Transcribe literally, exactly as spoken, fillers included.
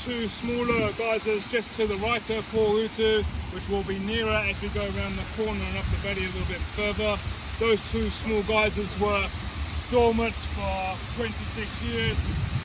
two smaller geysers just to the right of Pohutu, which will be nearer as we go around the corner and up the valley a little bit further. Those two small geysers were dormant for twenty-six years.